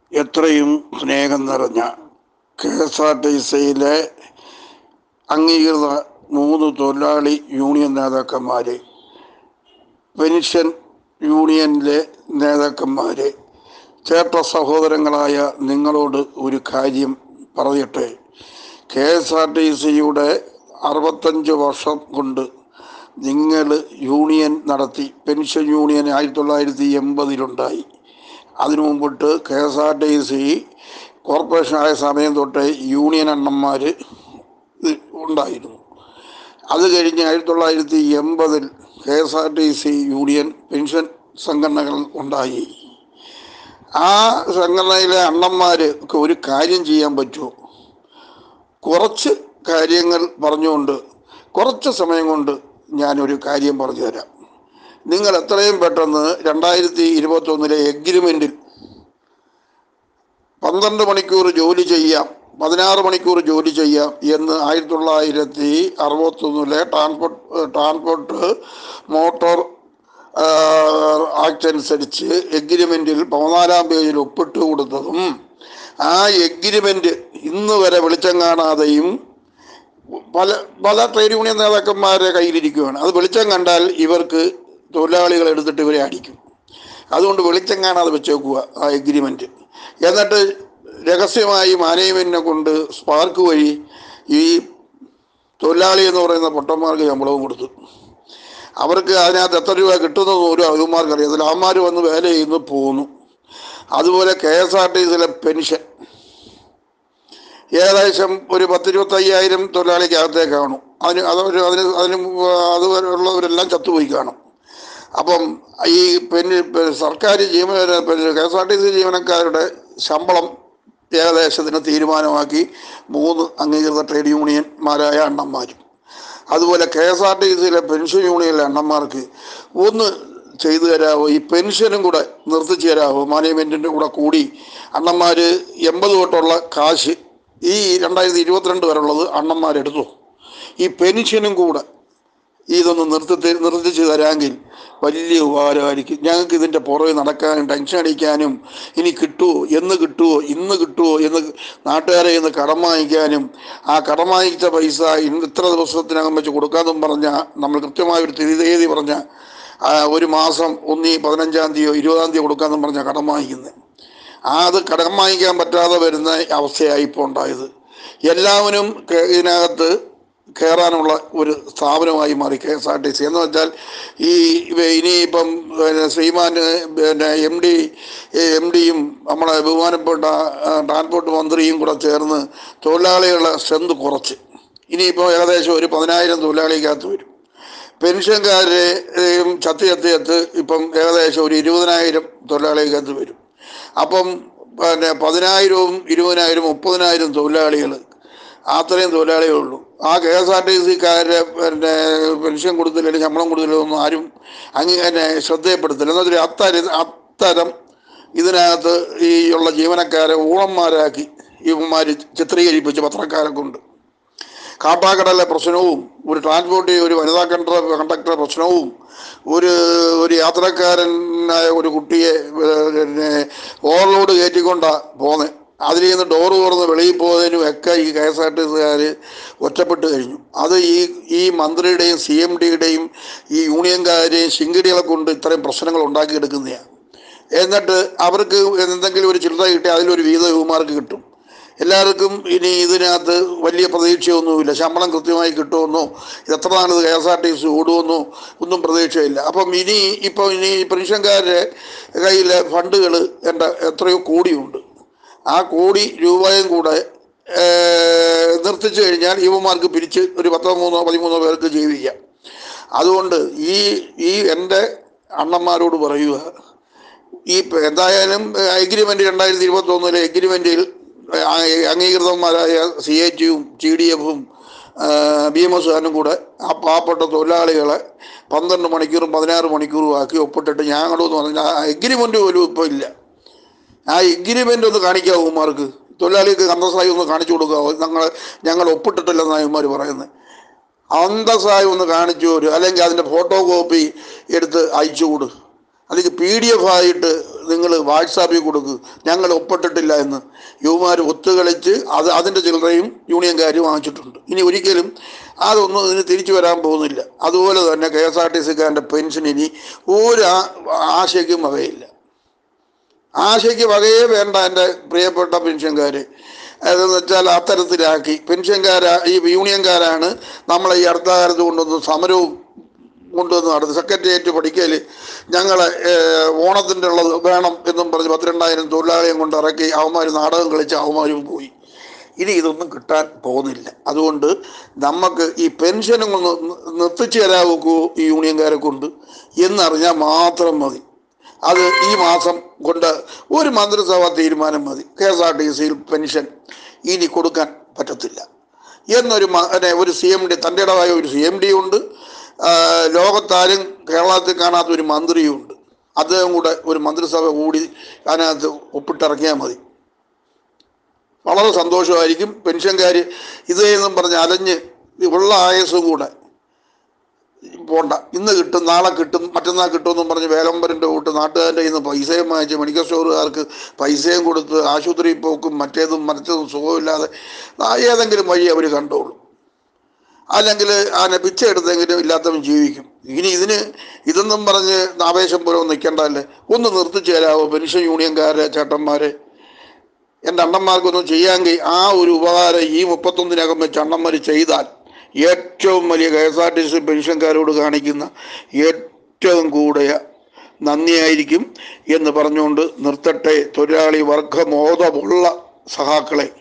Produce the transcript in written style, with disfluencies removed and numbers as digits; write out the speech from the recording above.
എത്രയും സ്നേഹം നിറഞ്ഞ KSRTCയിലെ അംഗീകൃത 3 തൊഴിലാളി യൂണിയൻ നേതാക്കന്മാരെ, പെൻഷൻ യൂണിയനിലെ നേതാക്കന്മാരെ, ചേട്ട സഹോദരങ്ങളായ നിങ്ങളോട് ഒരു കാര്യം പറയട്ടെ. KSRTCയുടെ 65 വർഷം കൊണ്ട് നിങ്ങൾ യൂണിയൻ നടത്തി. പെൻഷൻ യൂണിയൻ 1980-ലുണ്ടായി. അതിനു മുമ്പിട്ട് KSRTC കോർപ്പറേഷനായ സമയം തൊട്ട് യൂണിയൻ അണ്ണന്മാർ ഉണ്ടായിരുന്നു. അത് കഴിഞ്ഞ് 1980-ൽ KSRTC യൂണിയൻ പെൻഷൻ സംഘടനകൾ ഉണ്ടായി. ആ സംഘടനയിലെ അണ്ണന്മാർക്ക് ഒരു കാര്യം ചെയ്യാൻ പറ്റുമോ? കുറച്ച് കാര്യങ്ങൾ പറഞ്ഞുകൊണ്ട് കുറച്ച് സമയം കൊണ്ട് ഞാനൊരു കാര്യം പറഞ്ഞു തരാം. നിങ്ങൾ എത്രയും പെട്ടെന്ന് 2021 എഗ്രിമെൻറ്റിൽ 12 മണിക്കൂർ ജോലി ചെയ്യാം, 16 മണിക്കൂർ ജോലി ചെയ്യാം എന്ന് 1961 ട്രാൻസ്പോർട്ട് മോട്ടോർ ആക്ട് അനുസരിച്ച് എഗ്രിമെൻറ്റിൽ 14-ാം പേജിൽ ഒപ്പിട്ട് കൊടുത്തതും ആ എഗ്രിമെൻറ്റ് ഇന്ന് വരെ വെളിച്ചം കാണാതെയും പല ട്രേഡ് യൂണിയൻ നേതാക്കന്മാരുടെ കയ്യിലിരിക്കുകയാണ്. അത് വെളിച്ചം കണ്ടാൽ ഇവർക്ക് തൊഴിലാളികൾ എടുത്തിട്ട് ഇവരെ അടിക്കും. അതുകൊണ്ട് വെളിച്ചം കാണാതെ വെച്ചേക്കുക ആ എഗ്രിമെൻറ്റ്. എന്നിട്ട് രഹസ്യമായി മാനേജ്മെൻറ്റിനെ കൊണ്ട് സ്പാർക്ക് വഴി ഈ തൊഴിലാളി എന്ന് പറയുന്ന പൊട്ടന്മാർക്ക് ശമ്പളവും കൊടുത്തു. അവർക്ക് അതിനകത്ത് എത്ര രൂപ കിട്ടുന്നത് പോലും അവന്മാർക്ക് അറിയാം. അതിൽ അവന്മാർ വന്ന് വേല ചെയ്യുന്നു പോന്നു. അതുപോലെ KSRTCയിലെ പെൻഷൻ ഏകദേശം ഒരു 10-25,000 തൊഴിലാളിക്കകത്തേ കാണും. അതുവരെയുള്ളവരെല്ലാം ചത്തുപോയി കാണും. അപ്പം ഈ സർക്കാർ KSRTC ജീവനക്കാരുടെ ശമ്പളം ഏകദേശത്തിന് തീരുമാനമാക്കി 3 അംഗീകൃത ട്രേഡ് യൂണിയന്മാരായ അണ്ണന്മാരും. അതുപോലെ KSRTCയിലെ പെൻഷൻ യൂണിയനിലെ അണ്ണന്മാർക്ക് ഒന്ന് ചെയ്തു തരാമോ? ഈ പെൻഷനും കൂടെ നിർത്തിച്ചു തരാമോ? മാനേജ്മെൻറ്റിൻ്റെ കൂടി അണ്ണന്മാർ 80 തൊട്ടുള്ള കാശ് ഈ 2022 വരെയുള്ളത് അണ്ണന്മാരെടുത്തു. ഈ പെൻഷനും കൂടെ ഇതൊന്ന് നിർത്തിച്ച് തരാമെങ്കിൽ വലിയ ഉപകാരമായിരിക്കും. ഞങ്ങൾക്ക് ഇതിൻ്റെ പുറകെ നടക്കാനും ടെൻഷൻ അടിക്കാനും ഇനി കിട്ടുമോ, എന്ന് കിട്ടുമോ, ഇന്ന് കിട്ടുമോ എന്ന് നാട്ടുകാരെ ഇന്ന് കടം വാങ്ങിക്കാനും ആ കടം വാങ്ങിച്ച പൈസ ഇത്ര ദിവസത്തിനകം വെച്ച് കൊടുക്കാമെന്നും പറഞ്ഞാൽ നമ്മൾ കൃത്യമായൊരു തീയതി പറഞ്ഞാൽ ഒരു മാസം 15-ാം തീയതിയോ 20-ാം തീയതി കൊടുക്കാമെന്നും പറഞ്ഞാൽ കടം വാങ്ങിക്കുന്നത്. അത് കടം വാങ്ങിക്കാൻ പറ്റാതെ വരുന്ന അവസ്ഥയായി ഇപ്പോൾ ഉണ്ടായത്. എല്ലാവരും ഇതിനകത്ത് കയറാനുള്ള ഒരു സ്ഥാപനമായി മാറി KSRTC. എന്ന് വെച്ചാൽ ഇനിയിപ്പം ശ്രീമാൻ എം ഡിയും നമ്മളെ ബഹുമാനപ്പെട്ട ട്രാൻസ്പോർട്ട് മന്ത്രിയും കൂടെ ചേർന്ന് തൊഴിലാളികളുടെ സ്ട്രെങ്ത് കുറച്ച് ഇനിയിപ്പോൾ ഏകദേശം ഒരു 10,000 തൊഴിലാളിക്കകത്ത് വരും. പെൻഷൻകാരെയും ചത്ത് ഇപ്പം ഏകദേശം ഒരു 20,000 തൊഴിലാളിക്കകത്ത് വരും. അപ്പം 10,000-ഉം 20,000-ഉം 30,000 തൊഴിലാളികൾ, അത്രയും തൊഴിലാളികളുള്ളൂ. ആ KSRTCക്കാരുടെ പെൻഷൻ കൊടുത്തില്ല, ശമ്പളം കൊടുത്തില്ലൊന്നും ആരും അങ്ങനെ ശ്രദ്ധയപ്പെടുത്തില്ല. എന്നുവെച്ചാൽ അത്തരം ഇതിനകത്ത് ഈ ഉള്ള ജീവനക്കാരെ ഊളന്മാരാക്കി ഇവന്മാർ ചിത്രീകരിപ്പിച്ച് പത്രക്കാരെ കൊണ്ട് കാട്ടാക്കടലിലെ പ്രശ്നവും ഒരു ഒരു വനിതാ കണ്ടക്ടറുടെ പ്രശ്നവും ഒരു യാത്രക്കാരനായ ഒരു കുട്ടിയെ ഓവർലോഡ് കയറ്റിക്കൊണ്ടാണ് പോകുന്നത്. അതിൽ നിന്ന് ഡോറ് തുറന്ന് വെളിയിൽ പോകുന്നതിനും ഒക്കെ ഈ KSRTCക്കാർ ഒറ്റപ്പെട്ട് കഴിഞ്ഞു. അത് ഈ മന്ത്രിയുടെയും CMDയുടെയും ഈ യൂണിയൻകാരെയും ശിങ്കിടികളെ കൊണ്ട് ഇത്രയും പ്രശ്നങ്ങൾ ഉണ്ടാക്കിയെടുക്കുന്നതാണ്. എന്നിട്ട് അവർക്ക് എന്തെങ്കിലും ഒരു ചില്ലറ കിട്ടി അതിലൊരു വീതം യുവമാർക്ക് കിട്ടും. എല്ലാവർക്കും ഇനി ഇതിനകത്ത് വലിയ പ്രതീക്ഷയൊന്നുമില്ല. ശമ്പളം കൃത്യമായി കിട്ടുമെന്നോ എത്ര നാളത് KSRTC ഓടുമെന്നോ ഒന്നും പ്രതീക്ഷയില്ല. അപ്പം ഇനി പെൻഷൻകാരുടെ കയ്യിലെ ഫണ്ടുകൾ എത്രയോ കോടിയുണ്ട്. ആ കോടി രൂപയും കൂടെ നിർത്തിച്ചു കഴിഞ്ഞാൽ യുവമാർക്ക് പിരിച്ച് ഒരു 13 പേർക്ക് ജീവിക്കാം. അതുകൊണ്ട് ഈ എൻ്റെ അണ്ണന്മാരോട് പറയുക, എന്തായാലും എഗ്രിമെൻറ്റ് 2021 എഗ്രിമെൻറ്റിൽ അംഗീകൃതന്മാരായ CITയും TDFും BMSകാരനും കൂടെ ആ പാവപ്പെട്ട തൊഴിലാളികളെ 12 മണിക്കൂറും 16 മണിക്കൂറും ആക്കി ഒപ്പിട്ടിട്ട് ഞങ്ങളെന്ന് പറഞ്ഞാൽ ആ എഗ്രിമെൻ്റ് പോലും ഇപ്പോൾ ഇല്ല. ആ എഗ്രിമെൻ്റ് ഒന്ന് കാണിക്കാവോ ഇവന്മാർക്ക്? തൊഴിലാളികൾക്ക് അന്തസ്സായി ഒന്ന് കാണിച്ചു കൊടുക്കാവോ? ഞങ്ങൾ ഒപ്പിട്ടിട്ടില്ലെന്നാണ് ഇവന്മാർ പറയുന്നത്. അന്തസ്സായി ഒന്ന് കാണിച്ചു തരും, അല്ലെങ്കിൽ അതിൻ്റെ ഫോട്ടോ കോപ്പി എടുത്ത് അയച്ചു കൊടു, അല്ലെങ്കിൽ PDF ആയിട്ട് നിങ്ങൾ വാട്സാപ്പിൽ കൊടുക്കുക, ഞങ്ങൾ ഒപ്പിട്ടിട്ടില്ല എന്ന്. യുവമാർ ഒത്തുകളിച്ച് അതിൻ്റെ ചില്ലറയും യൂണിയൻകാർ വാങ്ങിച്ചിട്ടുണ്ട്. ഇനി ഒരിക്കലും അതൊന്നും ഇതിന് തിരിച്ചു വരാൻ പോകുന്നില്ല. അതുപോലെ തന്നെ KSRTCക്കാരൻ്റെ പെൻഷൻ ഇനി ഒരു ആശയ്ക്കും വകയില്ല. ആശയ്ക്ക് വകയേ വേണ്ട എൻ്റെ പ്രിയപ്പെട്ട പെൻഷൻകാർ. അതെന്ന് വെച്ചാൽ അത്തരത്തിലാക്കി ഈ യൂണിയൻകാരാണ് നമ്മളെ ഈ അടുത്ത കാലത്ത് കൊണ്ടുവന്ന് സമരവും കൊണ്ടുവന്ന് നടത്തി. സെക്രട്ടേറിയറ്റ് പഠിക്കൽ ഞങ്ങളെ ഓണത്തിൻ്റെ ഉള്ളത് വേണം എന്നും പറഞ്ഞ് 12,000 തൊഴിലാളിയും കൊണ്ട് ഇറക്കി അവന്മാർ നാടകം കളിച്ച് അവന്മാരും പോയി. ഇനി ഇതൊന്നും കിട്ടാൻ പോകുന്നില്ല. അതുകൊണ്ട് നമുക്ക് ഈ പെൻഷനും ഒന്ന് നിർത്തിച്ചു തരാവോ ഈ യൂണിയൻകാരെ കൊണ്ട് എന്നറിഞ്ഞാൽ മാത്രം മതി. അത് ഈ മാസം കൊണ്ട് ഒരു മന്ത്രിസഭാ തീരുമാനം മതി. KSRTCയിൽ പെൻഷൻ ഇനി കൊടുക്കാൻ പറ്റത്തില്ല എന്നൊരു CMD, തൻ്റെതായ ഒരു CMD ഉണ്ട്. ലോകത്താരും കേരളത്തിൽ കാണാത്ത ഒരു മന്ത്രിയുണ്ട്. അദ്ദേഹം കൂടെ ഒരു മന്ത്രിസഭ കൂടി അതിനകത്ത് ഒപ്പിട്ടിറക്കിയാൽ മതി. വളരെ സന്തോഷമായിരിക്കും. പെൻഷൻകാർ ഇതെന്നും പറഞ്ഞ് അലഞ്ഞ് ഉള്ള ആയസും കൂടെ പോണ്ട. ഇന്ന് കിട്ടും, നാളെ കിട്ടും, മറ്റന്നാൾ കിട്ടുമെന്നും പറഞ്ഞ് വേലമ്പരൻ്റെ കൂട്ട് നാട്ടുകാരുടെ ഇന്ന് പൈസയും വാങ്ങിച്ച് മെഡിക്കൽ സ്റ്റോറുകാർക്ക് പൈസയും കൊടുത്ത് ആശുപത്രിയിൽ പോക്കും മറ്റേതും സുഖമില്ലാതെ ഏതെങ്കിലും വഴി അവർ കണ്ടോളും. അല്ലെങ്കിൽ അതിനെ പിച്ച എടുത്തെങ്കിലും ഇല്ലാത്തവൻ ജീവിക്കും. ഇനി ഇതൊന്നും പറഞ്ഞ് ആവേശം പോലെ നിൽക്കേണ്ടതല്ലേ. ഒന്ന് നിർത്തിച്ചു തരാമോ പെൻഷൻ യൂണിയൻകാരെ ചേട്ടന്മാരെ? എൻ്റെ അണ്ണന്മാർക്കൊന്നും ചെയ്യാമെങ്കിൽ ആ ഒരു ഉപകാരം ഈ 31-നകം വെച്ച് അണ്ണന്മാർ ചെയ്താൽ ഏറ്റവും വലിയ KSRTC പെൻഷൻകാരോട് കാണിക്കുന്ന ഏറ്റവും കൂടിയ നന്ദിയായിരിക്കും എന്ന് പറഞ്ഞുകൊണ്ട് നിർത്തട്ടെ. തൊഴിലാളി വർഗമോദമുള്ള സഹാക്കളെ,